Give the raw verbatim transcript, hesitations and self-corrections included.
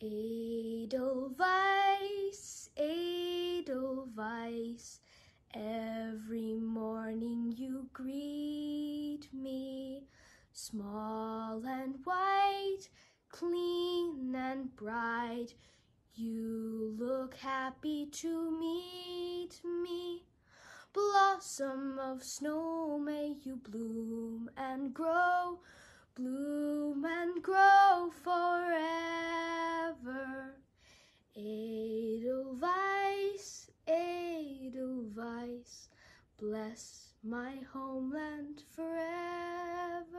Edelweiss, Edelweiss, every morning you greet me, small and white, clean and bright, you look happy to meet me. Blossom of snow, may you bloom and grow, bloom and grow forever. Edelweiss, Edelweiss, bless my homeland forever.